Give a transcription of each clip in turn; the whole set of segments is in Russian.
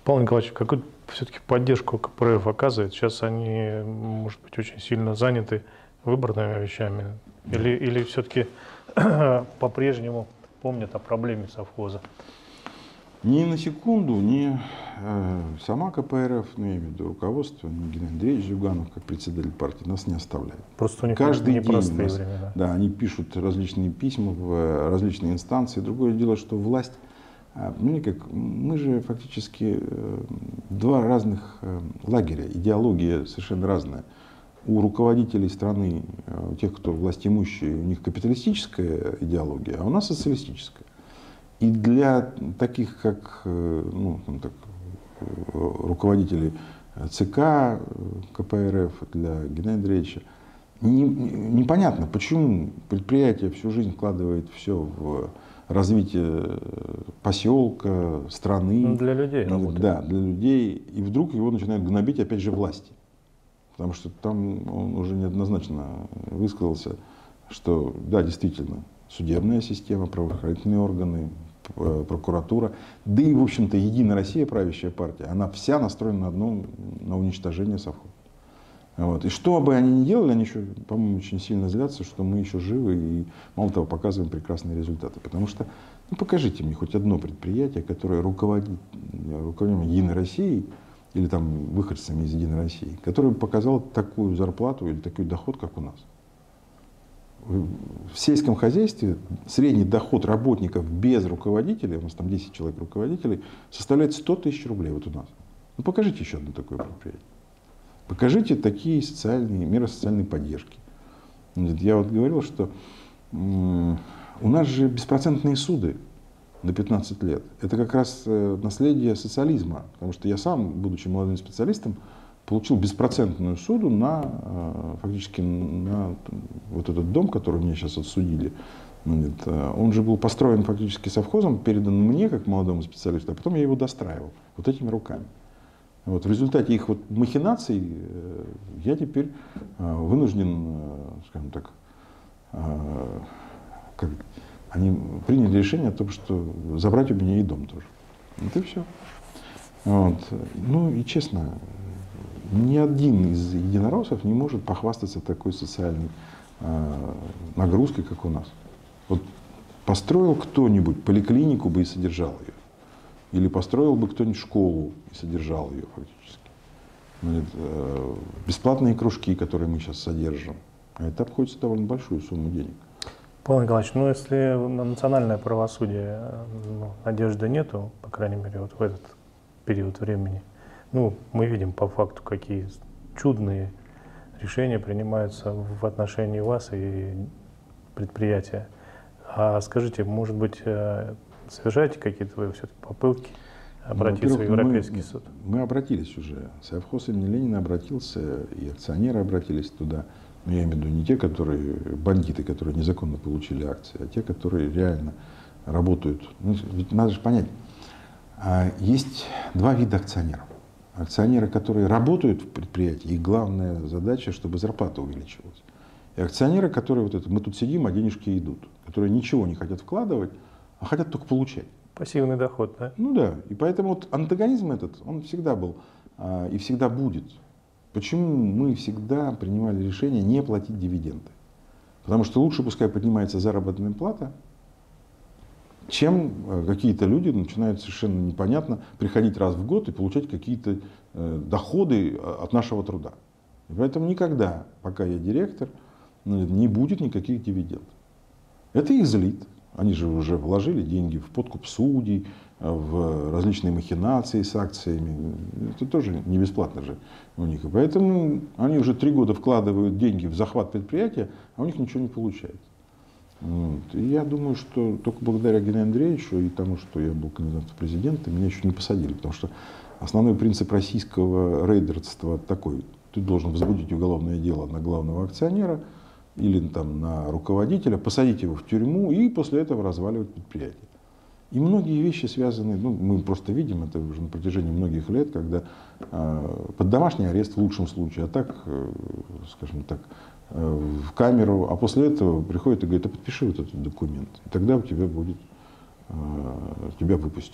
Павел Николаевич, какую все-таки поддержку КПРФ оказывает? Сейчас они, может быть, очень сильно заняты выборными вещами. Или все-таки по-прежнему помнят о проблеме совхоза? Ни на секунду, ни сама КПРФ, ну, я имею в виду руководство, ни Геннадий Андреевич Зюганов, как председатель партии, нас не оставляет. Просто у них Каждый непростые день времена. да, они пишут различные письма в различные инстанции. Другое дело, что власть, мы же фактически два разных лагеря, идеология совершенно разная. У руководителей страны, у тех, кто властимущие, у них капиталистическая идеология, а у нас социалистическая. И для таких, как руководителей ЦК КПРФ, для Геннадия Андреевича, непонятно, почему предприятие всю жизнь вкладывает все в развитие поселка, страны. Для людей работает. Да, для людей. И вдруг его начинают гнобить опять же власти. Потому что там он уже неоднозначно высказался, что да, действительно, судебная система, правоохранительные органы, прокуратура, да и, в общем-то, Единая Россия, правящая партия, она вся настроена на уничтожение совхоза. Вот. И что бы они ни делали, они еще, по-моему, очень сильно злятся, что мы еще живы и, мало того, показываем прекрасные результаты. Потому что, покажите мне хоть одно предприятие, которое руководит Единой Россией, или там выходцами из Единой России, которое бы показало такую зарплату или такой доход, как у нас. В сельском хозяйстве средний доход работников без руководителей, у нас там 10 человек руководителей, составляет 100 тысяч рублей вот у нас. Ну покажите еще одно такое предприятие. Покажите такие меры социальной поддержки. Я вот говорил, что у нас же беспроцентные суды на 15 лет. Это как раз наследие социализма. Потому что я сам, будучи молодым специалистом, получил беспроцентную суду фактически на вот этот дом, который меня сейчас отсудили. Он же был построен фактически совхозом, передан мне как молодому специалисту, а потом я его достраивал вот этими руками. Вот, в результате их вот махинаций я теперь вынужден, скажем так, они приняли решение о том, что забрать у меня и дом тоже. Вот и все. Вот. Ну и честно, ни один из единороссов не может похвастаться такой социальной нагрузкой, как у нас. Вот построил кто-нибудь поликлинику бы и содержал ее. Или построил бы кто-нибудь школу и содержал ее фактически. Бесплатные кружки, которые мы сейчас содержим. Это обходится довольно большую сумму денег. Павел Николаевич, ну если на национальное правосудие надежды нету, по крайней мере, вот в этот период времени, мы видим по факту, какие чудные решения принимаются в отношении вас и предприятия. А скажите, может быть, совершаете какие-то вы все-таки попытки обратиться в Европейский суд? Мы обратились уже. Совхоз имени Ленина обратился, и акционеры обратились туда. Но я имею в виду не те, которые бандиты, которые незаконно получили акции, а те, которые реально работают. Ведь надо же понять, есть два вида акционеров. Акционеры, которые работают в предприятии, их главная задача, чтобы зарплата увеличивалась. И акционеры, которые мы тут сидим, а денежки идут, которые ничего не хотят вкладывать, а хотят только получать. Пассивный доход, да? Ну да. И поэтому вот антагонизм этот, он всегда был и всегда будет. Почему мы всегда принимали решение не платить дивиденды? Потому что лучше пускай поднимается заработная плата, чем какие-то люди начинают совершенно непонятно приходить раз в год и получать какие-то доходы от нашего труда. И поэтому никогда, пока я директор, не будет никаких дивидендов. Это их злит. Они же уже вложили деньги в подкуп судей, в различные махинации с акциями. Это тоже не бесплатно же у них. И поэтому они уже 3 года вкладывают деньги в захват предприятия, а у них ничего не получается. Вот. И я думаю, что только благодаря Геннадию Андреевичу и тому, что я был кандидатом в президенты, меня еще не посадили. Потому что основной принцип российского рейдерства такой. Ты должен возбудить уголовное дело на главного акционера или там, на руководителя, посадить его в тюрьму и после этого разваливать предприятие. И многие вещи связаны, мы просто видим это уже на протяжении многих лет, когда под домашний арест в лучшем случае, а так, скажем так, в камеру, а после этого приходит и говорит: а подпиши вот этот документ, и тогда у тебя будет, тебя выпустят.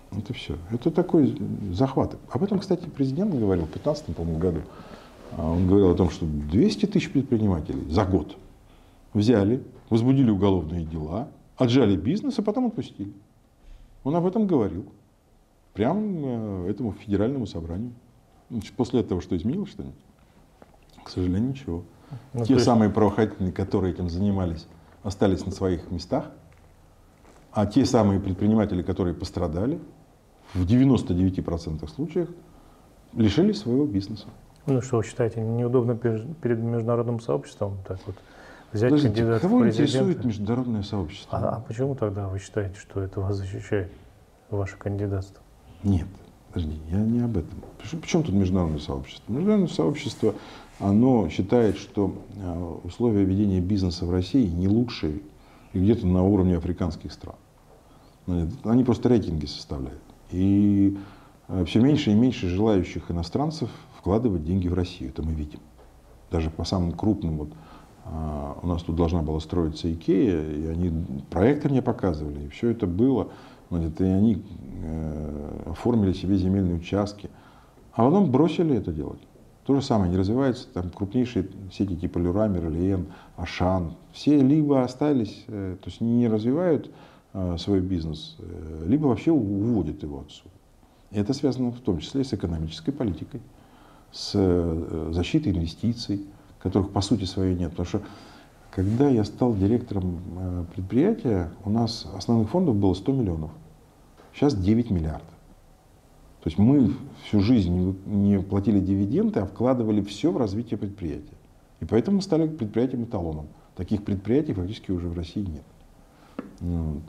Это все. Это такой захват. Об этом, кстати, президент говорил в 2015, по-моему, году. Он говорил о том, что 200 тысяч предпринимателей за год взяли, возбудили уголовные дела, отжали бизнес, а потом отпустили. Он об этом говорил. Прямо этому федеральному собранию. После этого что изменилось что-нибудь? К сожалению, ничего. Те самые правоохранители, которые этим занимались, остались на своих местах, а те самые предприниматели, которые пострадали, в 99% случаев лишились своего бизнеса. Ну что вы считаете, неудобно перед международным сообществом так вот взять кандидата кого в президенты? интересует международное сообщество? А почему тогда вы считаете, что это вас защищает, ваше кандидатство? Нет, подожди, я не об этом. Причем тут международное сообщество? Международное сообщество, оно считает, что условия ведения бизнеса в России не лучшие и где-то на уровне африканских стран. Они просто рейтинги составляют. И все меньше и меньше желающих иностранцев вкладывать деньги в Россию. Это мы видим. Даже по самым крупным. Вот, у нас тут должна была строиться Икея, и они проекты мне показывали, и все это было. И они оформили себе земельные участки. А потом бросили это делать. То же самое, не развиваются там крупнейшие сети типа Люрамер, Лиен, Ашан. Все либо остались, то есть не развивают свой бизнес, либо вообще уводят его отсюда. И это связано в том числе с экономической политикой, с защитой инвестиций, которых по сути своей нет. Потому что когда я стал директором предприятия, у нас основных фондов было 100 миллионов. Сейчас 9 миллиардов. То есть мы всю жизнь не платили дивиденды, а вкладывали все в развитие предприятия. И поэтому мы стали предприятием-эталоном. Таких предприятий фактически уже в России нет. Вот.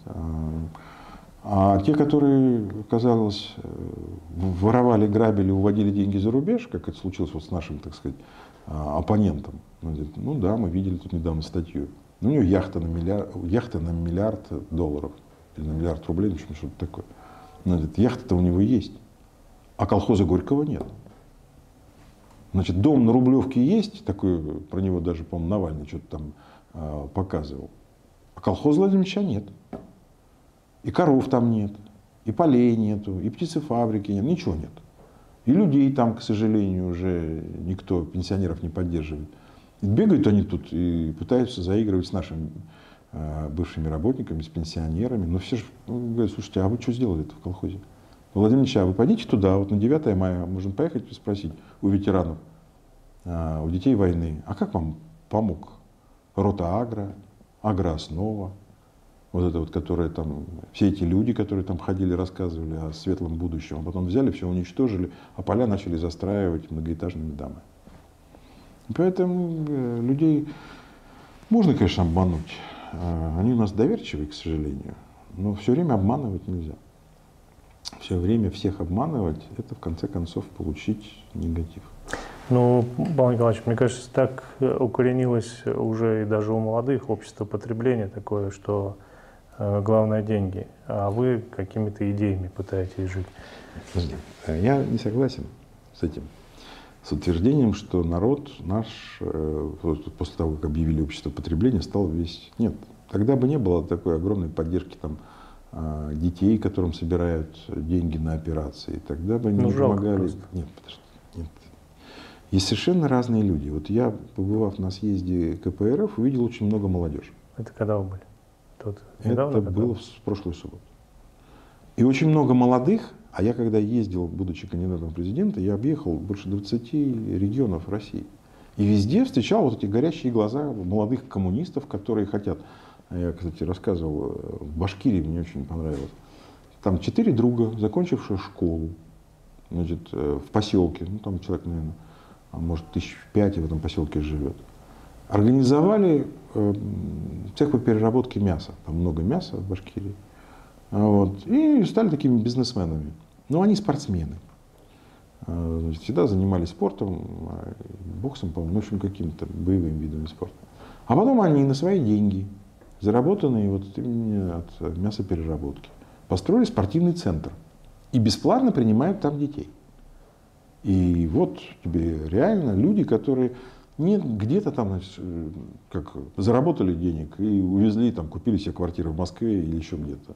А те, которые, казалось, воровали, грабили, уводили деньги за рубеж, как это случилось вот с нашим, так сказать, оппонентом. Ну да, мы видели тут недавно статью. У него яхта на миллиард долларов. Или на миллиард рублей, ну что-то такое. Яхта-то у него есть. А колхоза Горького нет. Значит, дом на Рублевке есть, такой, про него даже, по-моему, Навальный что-то там показывал. А колхоза Владимировича нет. И коров там нет, и полей нету, и птицефабрики нет, ничего нет. И людей там, к сожалению, уже никто, пенсионеров не поддерживает. И бегают они тут и пытаются заигрывать с нашими бывшими работниками, с пенсионерами. Но все же говорят, слушайте, а вы что сделали-то в колхозе? Владимир Ильич, а вы пойдите туда, вот на 9 мая можем поехать и спросить у ветеранов, у детей войны, а как вам помог рота Агро, Агрооснова, вот это вот, которые там, все эти люди, которые там ходили, рассказывали о светлом будущем, а потом взяли, все уничтожили, а поля начали застраивать многоэтажными домами. Поэтому людей можно, конечно, обмануть. Они у нас доверчивые, к сожалению, но все время обманывать нельзя. Все время всех обманывать, это в конце концов получить негатив. Ну, Павел Николаевич, мне кажется, так укоренилось уже и даже у молодых общество потребления такое, что главное деньги, а вы какими-то идеями пытаетесь жить. Подожди, я не согласен с этим, с утверждением, что народ наш, после того, как объявили общество потребления, стал весь... Нет, тогда бы не было такой огромной поддержки там, детей, которым собирают деньги на операции. Тогда бы не помогали... Нет, подожди, нет. Есть совершенно разные люди. Вот я, побывав на съезде КПРФ, увидел очень много молодежи. Это когда вы были? Это было в прошлую субботу. И очень много молодых, а я когда ездил, будучи кандидатом в президента, я объехал больше 20 регионов России. И везде встречал вот эти горящие глаза молодых коммунистов, которые хотят. Я, кстати, рассказывал, в Башкирии мне очень понравилось. Там 4 друга, закончившие школу, значит, в поселке, ну там человек, наверное, может 1005 в этом поселке живет. Организовали цех по переработке мяса. Там много мяса в Башкирии. Вот. И стали такими бизнесменами. Но они спортсмены. Значит, всегда занимались спортом, боксом, по-моему, в общем, какими-то боевыми видами спорта. А потом они на свои деньги, заработанные вот именно от мясопереработки, построили спортивный центр. И бесплатно принимают там детей. И вот тебе реально люди, которые не где-то там, значит, как заработали денег и увезли, там, купили себе квартиру в Москве или еще где-то.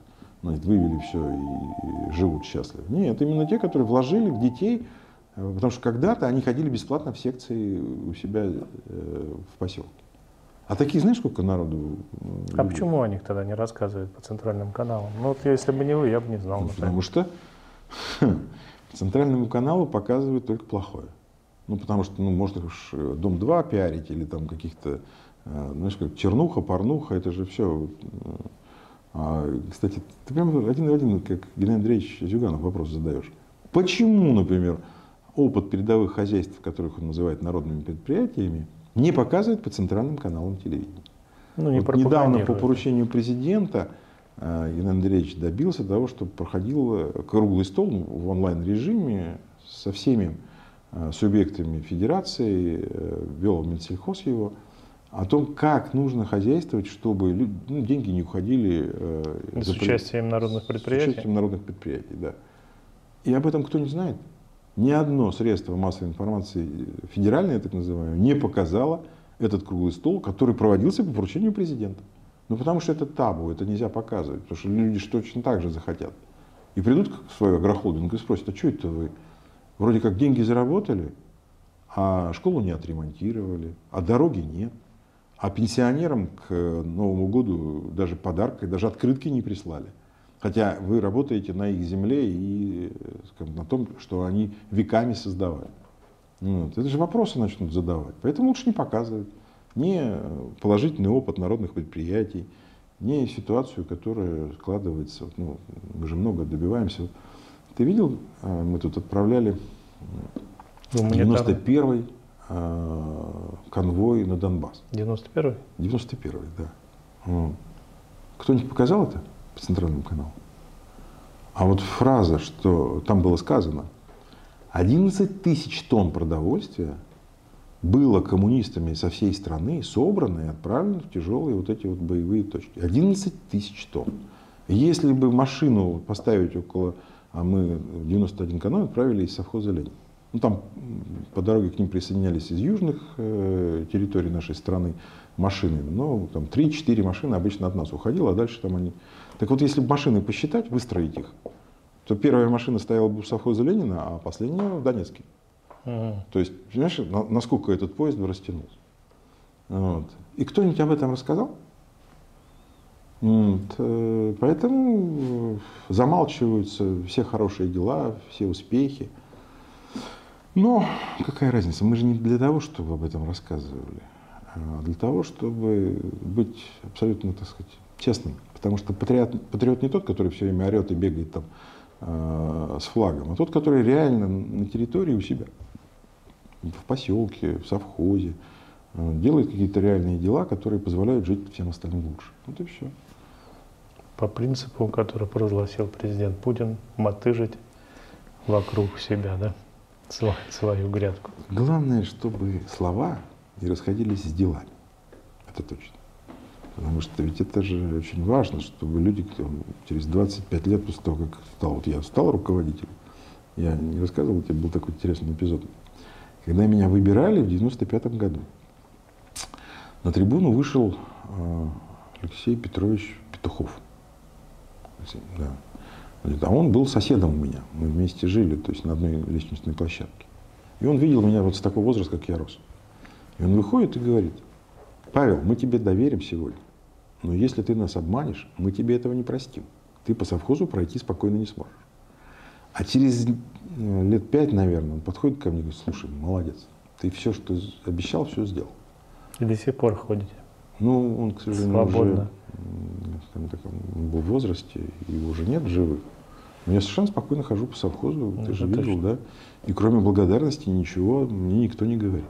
значит, вывели все и живут счастливо. Нет, именно те, которые вложили в детей, потому что когда-то они ходили бесплатно в секции у себя в поселке. А таких, знаешь, сколько народу? А почему о них тогда не рассказывают по центральным каналам? Ну вот если бы не вы, я бы не знал. Потому что по центральному каналу показывают только плохое. Ну, потому что, можно уж Дом-2 пиарить или там каких-то, знаешь, как чернуха, порнуха, это же все. Кстати, ты прямо один в один, как Геннадий Андреевич Зюганов, вопрос задаешь. Почему, например, опыт передовых хозяйств, которых он называет народными предприятиями, не показывают по центральным каналам телевидения? Ну, вот недавно по поручению президента Геннадий Андреевич добился того, что проходил круглый стол в онлайн-режиме со всеми субъектами федерации, вел Минсельхоз его, о том, как нужно хозяйствовать, чтобы деньги не уходили с участием народных предприятий. С участием народных предприятий, да. И об этом кто не знает. Ни одно средство массовой информации, федеральное так называемое, не показало этот круглый стол, который проводился по поручению президента. Ну потому что это табу, это нельзя показывать, потому что люди точно так же захотят. И придут к своему агрохолдингу и спросят: а что это вы? Вроде как деньги заработали, а школу не отремонтировали, а дороги нет. А пенсионерам к Новому году даже подарка, даже открытки не прислали. Хотя вы работаете на их земле и, скажем, на том, что они веками создавали. Вот. Это же вопросы начнут задавать. Поэтому лучше не показывать ни положительный опыт народных предприятий, ни ситуацию, которая складывается. Ну, мы же много добиваемся. Ты видел, мы тут отправляли 91-й конвой на Донбасс. 91-й? 91-й, да. Кто-нибудь показал это по центральному каналу? А вот фраза, что там было сказано: 11 тысяч тонн продовольствия было коммунистами со всей страны собрано и отправлено в тяжелые вот эти вот боевые точки. 11 тысяч тонн. Если бы машину поставить около, а мы в 91 канал отправили из совхоза Ленин. Ну, там по дороге к ним присоединялись из южных территорий нашей страны машины. Но там 3-4 машины обычно от нас уходило, а дальше там они... Так вот, если бы машины посчитать, выстроить их, то первая машина стояла бы у совхоза Ленина, а последняя в Донецке. То есть, понимаешь, насколько этот поезд бы растянулся. Вот. И кто-нибудь об этом рассказал? Вот. Поэтому замалчиваются все хорошие дела, все успехи. Но какая разница? Мы же не для того, чтобы об этом рассказывали, а для того, чтобы быть абсолютно, так сказать, честным. Потому что патриот не тот, который все время орет и бегает там с флагом, а тот, который реально на территории у себя, в поселке, в совхозе, делает какие-то реальные дела, которые позволяют жить всем остальным лучше. Вот и все. По принципу, который провозгласил президент Путин, мотыжить вокруг себя, да? Свою грядку. Главное, чтобы слова не расходились с делами. Это точно. Потому что ведь это же очень важно, чтобы люди через 25 лет после того, как я стал руководителем, я не рассказывал, тебе был такой интересный эпизод. Когда меня выбирали в 95 году, на трибуну вышел Алексей Петрович Петухов. Да. А он был соседом у меня, мы вместе жили, то есть на одной лестничной площадке. И он видел меня вот с такого возраста, как я рос. И он выходит и говорит: Павел, мы тебе доверим сегодня, но если ты нас обманешь, мы тебе этого не простим. Ты по совхозу пройти спокойно не сможешь. А через лет 5, наверное, он подходит ко мне и говорит: слушай, молодец, ты все, что обещал, все сделал. И до сих пор ходите? Ну, он, к сожалению, свободно. Уже он был в возрасте, его уже нет в живых. Но я совершенно спокойно хожу по совхозу, ты же видел, да? И кроме благодарности ничего мне никто не говорит.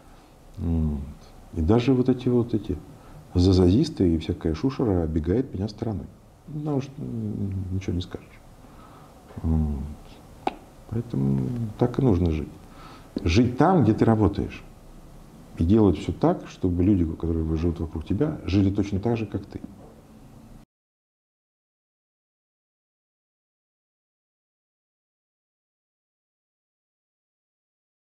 И даже вот эти зазазисты и всякая шушера оббегает меня стороной. Потому что ничего не скажешь. Поэтому так и нужно жить. Жить там, где ты работаешь. И делать все так, чтобы люди, которые живут вокруг тебя, жили точно так же, как ты.